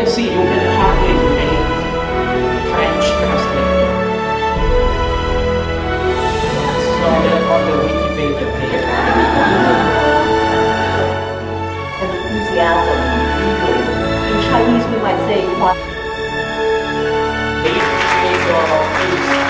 see, you can hardly make French translation. So on the Wikipedia page. Enthusiasm, eager. In Chinese, we might say, what? It is